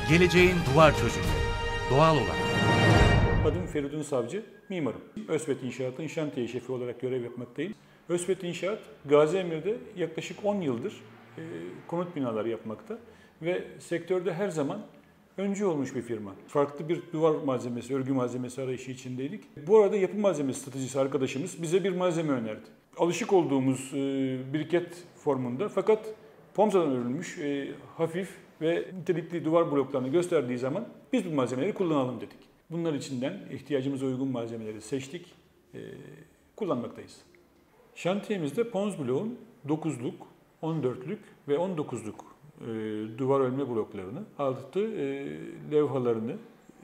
Geleceğin duvar çözümleri. Doğal olarak. Adım Feridun Savcı, mimarım. Özvet İnşaat'ın şantiye şefi olarak görev yapmaktayım. Özvet İnşaat, Gaziemir'de yaklaşık 10 yıldır konut binaları yapmakta ve sektörde her zaman öncü olmuş bir firma. Farklı bir duvar malzemesi, örgü malzemesi arayışı içindeydik. Bu arada yapı malzemesi stratejisi arkadaşımız bize bir malzeme önerdi. Alışık olduğumuz briket formunda fakat pomzadan örülmüş, hafif ve nitelikli duvar bloklarını gösterdiği zaman biz bu malzemeleri kullanalım dedik. Bunlar içinden ihtiyacımıza uygun malzemeleri seçtik, kullanmaktayız. Şantiyemizde Pons bloğun 9'luk, 14'lük ve 19'luk duvar örme bloklarını, artı levhalarını,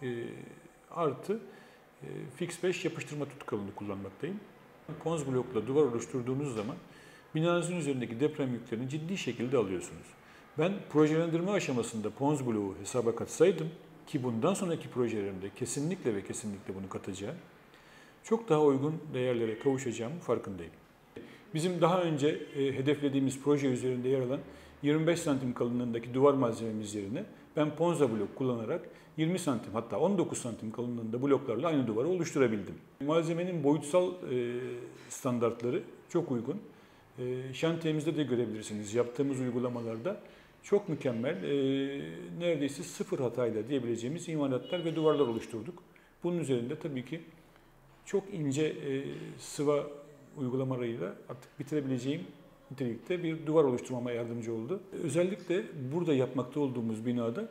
artı fix 5 yapıştırma tutkalını kullanmaktayım. Pons blokla duvar oluşturduğunuz zaman binanızın üzerindeki deprem yüklerini ciddi şekilde alıyorsunuz. Ben projelendirme aşamasında Pons bloğu hesaba katsaydım ki bundan sonraki projelerimde kesinlikle ve kesinlikle bunu katacağım, çok daha uygun değerlere kavuşacağımın farkındayım. Bizim daha önce hedeflediğimiz proje üzerinde yer alan 25 santim kalınlığındaki duvar malzememiz yerine ben Ponza blok kullanarak 20 santim hatta 19 santim kalınlığında bloklarla aynı duvarı oluşturabildim. Malzemenin boyutsal standartları çok uygun. Şantiyemizde de görebilirsiniz. Yaptığımız uygulamalarda çok mükemmel, neredeyse sıfır hatayla diyebileceğimiz imalatlar ve duvarlar oluşturduk. Bunun üzerinde tabii ki çok ince sıva uygulamalarıyla artık bitirebileceğim nitelikte bir duvar oluşturmama yardımcı oldu. Özellikle burada yapmakta olduğumuz binada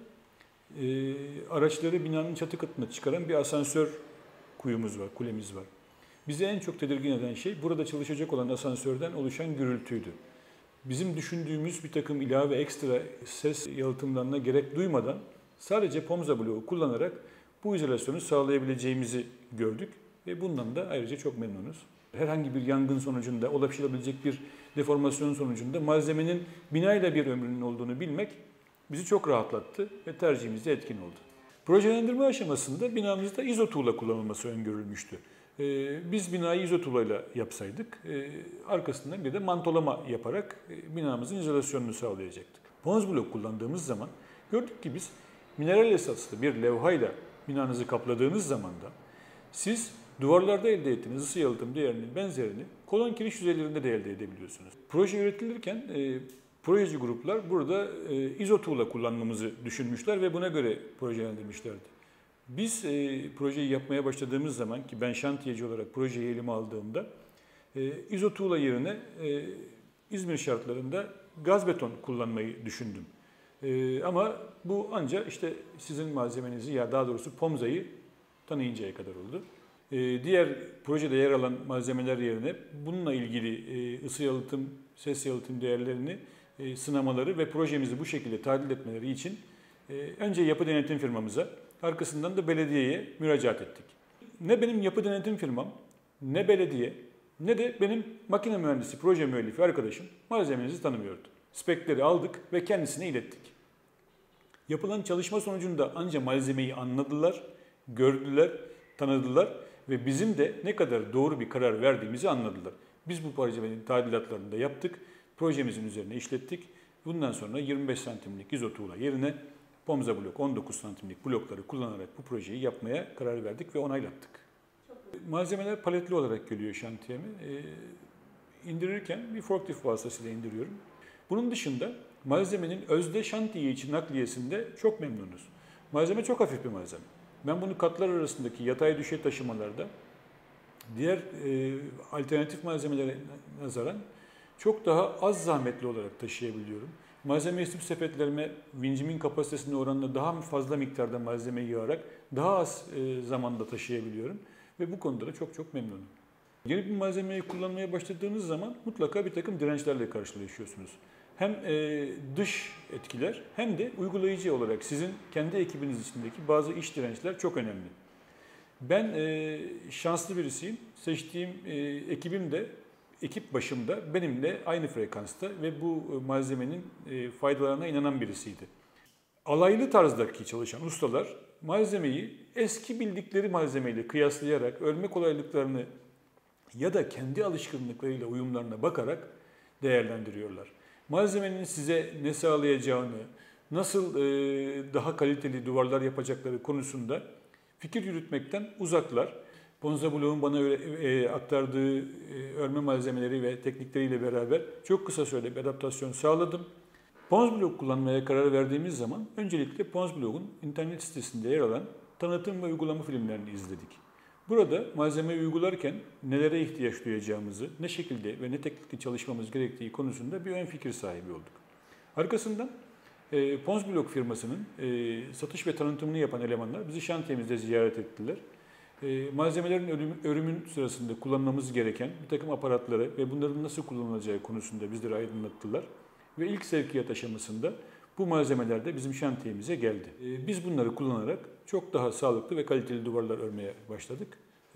araçları binanın çatı katına çıkaran bir asansör kuyumuz var, kulemiz var. Bizi en çok tedirgin eden şey burada çalışacak olan asansörden oluşan gürültüydü. Bizim düşündüğümüz bir takım ilave ekstra ses yalıtımlarına gerek duymadan sadece Pomza bloğu kullanarak bu izolasyonu sağlayabileceğimizi gördük ve bundan da ayrıca çok memnunuz. Herhangi bir yangın sonucunda, ulaşılabilecek bir deformasyon sonucunda malzemenin binayla bir ömrünün olduğunu bilmek bizi çok rahatlattı ve tercihimizde etkin oldu. Projelendirme aşamasında binamızda izotuğla kullanılması öngörülmüştü. Biz binayı izotuğlayla yapsaydık, arkasından bir de mantolama yaparak binamızın izolasyonunu sağlayacaktık. Pons blok kullandığımız zaman gördük ki biz mineral esaslı bir levhayla binanızı kapladığınız zaman da siz duvarlarda elde ettiğiniz ısı yalıtım değerinin benzerini kolon kiriş yüzeylerinde de elde edebiliyorsunuz. Proje üretilirken projeci gruplar burada izotuğla kullanmamızı düşünmüşler ve buna göre projelendirmişlerdi. Biz projeyi yapmaya başladığımız zaman ki ben şantiyeci olarak projeyi elime aldığımda izotuğla yerine İzmir şartlarında gaz beton kullanmayı düşündüm. Ama bu ancak işte sizin malzemenizi ya daha doğrusu Pomza'yı tanıyıncaya kadar oldu. Diğer projede yer alan malzemeler yerine bununla ilgili ısı yalıtım, ses yalıtım değerlerini sınamaları ve projemizi bu şekilde tadil etmeleri için önce yapı denetim firmamıza, arkasından da belediyeye müracaat ettik. Ne benim yapı denetim firmam, ne belediye, ne de benim makine mühendisi, proje müellifi arkadaşım malzemenizi tanımıyordu. Spekleri aldık ve kendisine ilettik. Yapılan çalışma sonucunda ancak malzemeyi anladılar, gördüler, tanıdılar ve bizim de ne kadar doğru bir karar verdiğimizi anladılar. Biz bu projenin tadilatlarını da yaptık, projemizin üzerine işlettik. Bundan sonra 25 santimlik izotuğla yerine Pomza blok 19 santimlik blokları kullanarak bu projeyi yapmaya karar verdik ve onaylattık. Malzemeler paletli olarak geliyor şantiyeme. İndirirken bir forklift vasıtasıyla indiriyorum. Bunun dışında malzemenin özde şantiye için nakliyesinde çok memnunuz. Malzeme çok hafif bir malzeme. Ben bunu katlar arasındaki yatay düşey taşımalarda diğer alternatif malzemelere nazaran çok daha az zahmetli olarak taşıyabiliyorum. Malzeme isim sepetlerime vincimin kapasitesine oranla daha fazla miktarda malzeme yığarak daha az zamanda taşıyabiliyorum. Ve bu konuda da çok memnunum. Yeni bir malzemeyi kullanmaya başladığınız zaman mutlaka bir takım dirençlerle karşılaşıyorsunuz. Hem dış etkiler hem de uygulayıcı olarak sizin kendi ekibiniz içindeki bazı iç dirençler çok önemli. Ben şanslı birisiyim. Seçtiğim ekibim de ekip başımda benimle aynı frekansta ve bu malzemenin faydalarına inanan birisiydi. Alaylı tarzdaki çalışan ustalar malzemeyi eski bildikleri malzemeyle kıyaslayarak örme kolaylıklarını ya da kendi alışkanlıklarıyla uyumlarına bakarak değerlendiriyorlar. Malzemenin size ne sağlayacağını, nasıl daha kaliteli duvarlar yapacakları konusunda fikir yürütmekten uzaklar. Ponza Block'un bana aktardığı örme malzemeleri ve teknikleriyle beraber çok kısa sürede bir adaptasyon sağladım. Pons Block kullanmaya karar verdiğimiz zaman öncelikle Pons Block'un internet sitesinde yer alan tanıtım ve uygulama filmlerini izledik. Burada malzemeyi uygularken nelere ihtiyaç duyacağımızı, ne şekilde ve ne teknikle çalışmamız gerektiği konusunda bir ön fikir sahibi olduk. Arkasından Pons Block firmasının satış ve tanıtımını yapan elemanlar bizi şantiyemizde ziyaret ettiler. Malzemelerin örümün sırasında kullanmamız gereken bir takım aparatları ve bunların nasıl kullanılacağı konusunda bizleri aydınlattılar. Ve ilk sevkiyat aşamasında bu malzemeler de bizim şantiyemize geldi. Biz bunları kullanarak çok daha sağlıklı ve kaliteli duvarlar örmeye başladık.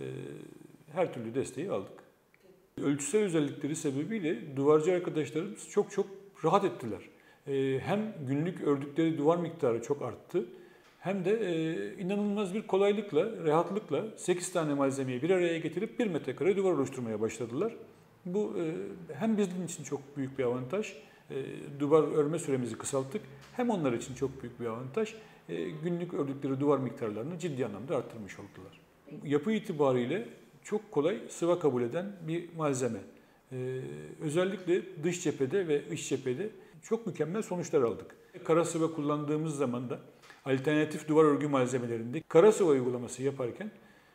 Her türlü desteği aldık. Ölçüsel özellikleri sebebiyle duvarcı arkadaşlarımız çok rahat ettiler. Hem günlük ördükleri duvar miktarı çok arttı, hem de inanılmaz bir kolaylıkla, rahatlıkla 8 tane malzemeyi bir araya getirip 1 metrekare duvar oluşturmaya başladılar. Bu hem bizim için çok büyük bir avantaj, duvar örme süremizi kısalttık, hem onlar için çok büyük bir avantaj, günlük ördükleri duvar miktarlarını ciddi anlamda arttırmış oldular. Yapı itibariyle çok kolay sıva kabul eden bir malzeme. Özellikle dış cephede ve iç cephede çok mükemmel sonuçlar aldık. Kara sıva kullandığımız zaman da alternatif duvar örgü malzemelerinde kara sıva uygulaması yaparken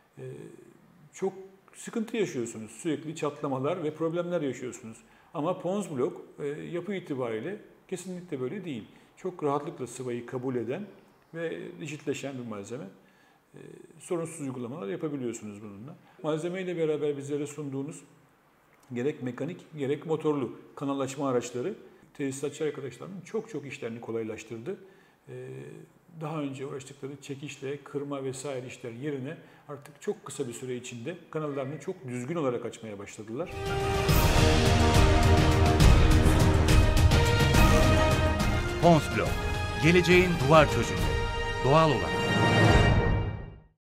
çok sıkıntı yaşıyorsunuz. Sürekli çatlamalar ve problemler yaşıyorsunuz. Ama Pons Block yapı itibariyle kesinlikle böyle değil. Çok rahatlıkla sıvayı kabul eden ve rigidleşen bir malzeme. Sorunsuz uygulamalar yapabiliyorsunuz bununla. Malzemeyle beraber bizlere sunduğunuz gerek mekanik gerek motorlu kanal açma araçları tesisatçı arkadaşlarımın çok işlerini kolaylaştırdı. Daha önce uğraştıkları çekişle, kırma vesaire işler yerine artık çok kısa bir süre içinde kanallarını çok düzgün olarak açmaya başladılar. Pons Block, geleceğin duvar çözümleri, doğal olarak.